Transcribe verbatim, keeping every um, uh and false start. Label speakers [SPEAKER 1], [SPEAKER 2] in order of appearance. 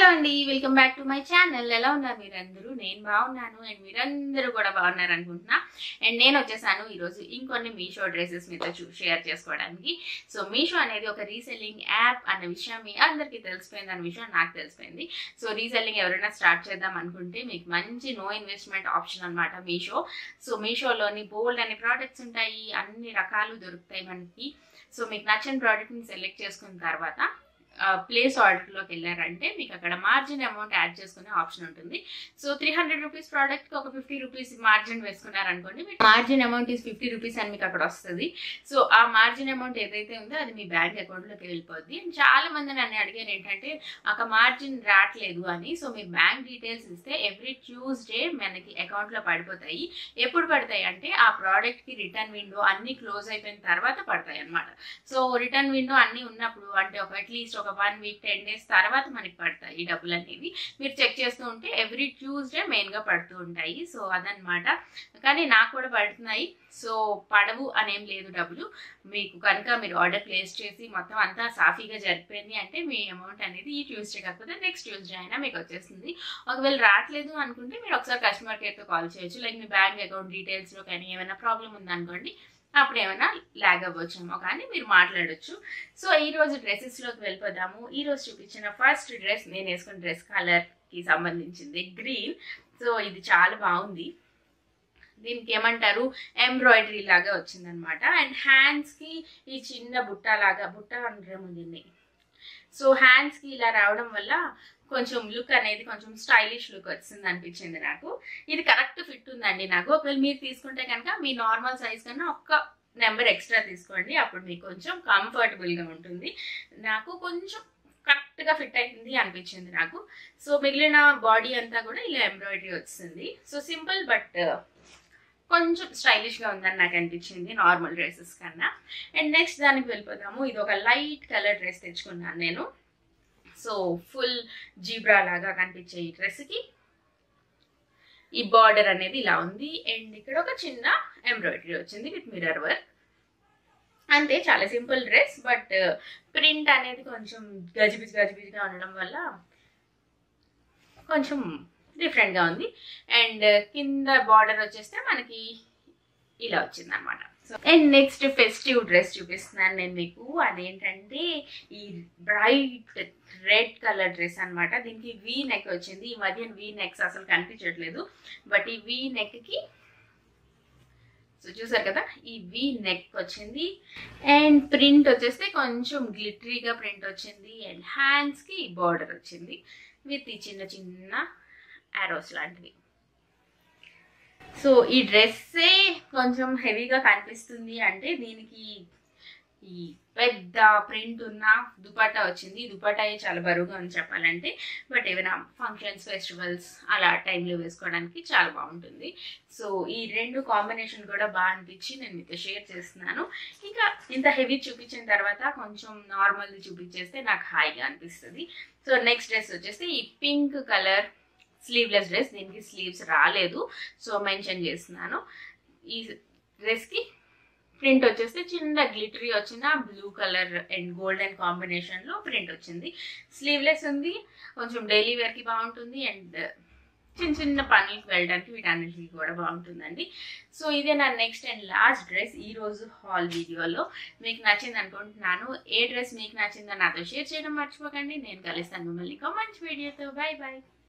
[SPEAKER 1] అండి welcome back to my channel. ఎలా ఉన్నారు మీరందరూ? నేను బాగున్నాను అండ్ మీరందరూ కూడా బాగున్నారు అనుకుంటున్నా. అండ్ నేను వచ్చేసాను ఈరోజు ఇంకొన్ని మీషో డ్రెస్సెస్ మీతో షేర్ చేసుకోవడానికి. సో మీషో అనేది ఒక రీసెల్లింగ్ యాప్ అన్న విషయం మీ అందరికీ తెలిసిపోయింది, అన్న విషయం నాకు తెలిసిపోయింది. సో రీసెల్లింగ్ ఎవరైనా స్టార్ట్ చేద్దాం అనుకుంటే మీకు మంచి నో ఇన్వెస్ట్మెంట్ ఆప్షన్ అనమాట మీషో. సో మీషోలోని బోల్డ్ అనే ప్రోడక్ట్స్ ఉంటాయి, అన్ని రకాలు దొరుకుతాయి మనకి. సో మీకు నచ్చిన ప్రోడక్ట్ని సెలెక్ట్ చేసుకున్న తర్వాత ప్లేస్ ఆర్డర్లోకి వెళ్ళారంటే మీకు అక్కడ మార్జిన్ అమౌంట్ యాడ్ చేసుకునే ఆప్షన్ ఉంటుంది. సో త్రీ హండ్రెడ్ రూపీస్ ప్రోడక్ట్కి ఒక ఫిఫ్టీ రూపీస్ మార్జిన్ వేసుకున్నారనుకోండి, margin amount is fifty rupees అని మీకు అక్కడ వస్తుంది. సో ఆ మార్జిన్ అమౌంట్ ఏదైతే ఉందో అది మీ బ్యాంక్ అకౌంట్లోకి వెళ్ళిపోద్ది. చాలా మంది నన్ను అడిగాను ఏంటంటే ఒక మార్జిన్ రావట్లేదు అని. సో మీ బ్యాంక్ డీటెయిల్స్ ఇస్తే ఎవ్రీ ట్యూస్డే మనకి అకౌంట్లో పడిపోతాయి. ఎప్పుడు పడతాయి అంటే ఆ ప్రోడక్ట్కి రిటర్న్ విండో అన్ని క్లోజ్ అయిపోయిన తర్వాత పడతాయి అనమాట. సో రిటర్న్ విండో అన్ని ఉన్నప్పుడు అంటే ఒక అట్లీస్ట్ ఒక వన్ వీక్ టెన్ డేస్ తర్వాత మనకి పడతాయి ఈ డబ్బులు అనేవి. మీరు చెక్ చేస్తూ ఉంటే ఎవ్రీ ట్యూస్డే మెయిన్గా పడుతూ ఉంటాయి. సో అదనమాట. కానీ నాకు కూడా పడుతున్నాయి. సో పడవు అనేం లేదు డబ్బులు. మీకు కనుక మీరు ఆర్డర్ ప్లేస్ చేసి మొత్తం అంతా సాఫీగా జరిపోయింది అంటే మీ అమౌంట్ అనేది ఈ ట్యూస్డే కాకపోతే నెక్స్ట్ ట్యూస్డే అయినా మీకు వచ్చేస్తుంది. ఒకవేళ రావట్లేదు అనుకుంటే మీరు ఒకసారి కస్టమర్ కేర్తో కాల్ చేయొచ్చు. లైక్ మీ బ్యాంక్ అకౌంట్ డీటెయిల్స్లో కానీ ఏమైనా ప్రాబ్లం ఉందనుకోండి, అప్పుడు ఏమైనా లాగ్ అవ్వచ్చేమో కానీ మీరు మాట్లాడొచ్చు. సో ఈరోజు డ్రెస్సెస్లోకి వెళ్ళిపోదాము. ఈరోజు చూపించిన ఫస్ట్ డ్రెస్ నేను వేసుకున్న డ్రెస్ కలర్కి సంబంధించింది గ్రీన్. సో ఇది చాలా బాగుంది. దీనికి ఏమంటారు ఎంబ్రాయిడరీ లాగా వచ్చిందనమాట. అండ్ హ్యాండ్స్కి ఈ చిన్న బుట్ట లాగా బుట్ట అంటారేమో దీన్ని. సో హ్యాండ్స్కి ఇలా రావడం వల్ల కొంచెం లుక్ అనేది కొంచెం స్టైలిష్ లుక్ వచ్చింది అనిపించింది నాకు. ఇది కరెక్ట్ ఫిట్ ఉందండి నాకు. ఒకవేళ మీరు తీసుకుంటే కనుక మీ నార్మల్ సైజ్ కన్నా ఒక్క నెంబర్ ఎక్స్ట్రా తీసుకోండి, అప్పుడు మీకు కొంచెం కంఫర్టబుల్గా ఉంటుంది. నాకు కొంచెం కరెక్ట్గా ఫిట్ అవుతుంది అనిపించింది నాకు. సో మిగిలిన బాడీ అంతా కూడా ఇలా ఎంబ్రాయిడరీ వచ్చింది. సో సింపుల్ బట్ కొంచెం స్టైలిష్గా ఉందని నాకు అనిపించింది నార్మల్ డ్రెస్సెస్ కన్నా. అండ్ నెక్స్ట్ దానికి వెళ్ళిపోతాము. ఇది ఒక లైట్ కలర్ డ్రెస్ తెచ్చుకున్నాను నేను. సో ఫుల్ జీబ్రా లాగా కనిపించే ఈ డ్రెస్కి ఈ బార్డర్ అనేది ఇలా ఉంది. అండ్ ఇక్కడ ఒక చిన్న ఎంబ్రాయిడరీ వచ్చింది విత్ మిర్రర్ వర్క్. అంతే, చాలా సింపుల్ డ్రెస్. బట్ ప్రింట్ అనేది కొంచెం గజిబిజి గజిబిజిగా ఉండడం వల్ల కొంచెం డిఫరెంట్గా ఉంది. అండ్ కింద బార్డర్ వచ్చేస్తే మనకి ఇలా వచ్చింది అనమాట. So and next festive dress చూపిస్తున్నాను నేను మీకు. అదేంటంటే ఈ బ్రైట్ రెడ్ కలర్ డ్రెస్ అనమాట. దీనికి వీ నెక్ వచ్చింది. ఈ మధ్య వీ నెక్స్ అసలు కనిపించట్లేదు, బట్ ఈ వీ నెక్కి సో చూసారు కదా ఈ వీ నెక్ వచ్చింది. అండ్ ప్రింట్ వచ్చేస్తే కొంచెం గ్లిటరీగా ప్రింట్ వచ్చింది. అండ్ హ్యాండ్స్కి బార్డర్ వచ్చింది విత్ ఈ చిన్న చిన్న ఆరోస్ లాంటివి. సో ఈ డ్రెస్సే కొంచెం హెవీగా కనిపిస్తుంది అంటే దీనికి ఈ పెద్ద ప్రింట్ ఉన్న దుపట్టా వచ్చింది. దుపట్టా చాలా బరువుగా ఉంది చెప్పాలంటే, బట్ ఏమైనా ఫంక్షన్స్ ఫెస్టివల్స్ అలా టైంలో వేసుకోవడానికి చాలా బాగుంటుంది. సో ఈ రెండు కాంబినేషన్ కూడా బాగా అనిపించి నేను మీతో షేర్ చేస్తున్నాను. ఇంకా ఇంత హెవీ చూపించిన తర్వాత కొంచెం నార్మల్ది చూపించేస్తే నాకు హాయిగా అనిపిస్తుంది. సో నెక్స్ట్ డ్రెస్ వచ్చేసి ఈ పింక్ కలర్ స్లీవ్లెస్ డ్రెస్. దీనికి స్లీవ్స్ రాలేదు, సో మెన్షన్ చేస్తున్నాను. ఈ డ్రెస్కి ప్రింట్ వచ్చేస్తే చిన్న గ్లిటరీ వచ్చిన బ్లూ కలర్ అండ్ గోల్డెన్ కాంబినేషన్లో ప్రింట్ వచ్చింది. స్లీవ్లెస్ ఉంది, కొంచెం డైలీ వేర్కి బాగుంటుంది. అండ్ చిన్న చిన్న పనులకి వెళ్ళడానికి వీటన్నిటికి కూడా బాగుంటుందండి. సో ఇదే నా నెక్స్ట్ అండ్ లాస్ట్ డ్రెస్ ఈరోజు హాల్ వీడియోలో. మీకు నచ్చింది అనుకుంటున్నాను. ఏ డ్రెస్ మీకు నచ్చిందో నాతో షేర్ చేయడం మర్చిపోకండి. నేను కలుస్తాను మిమ్మల్ని ఇంకో మంచి వీడియోతో. Bye bye.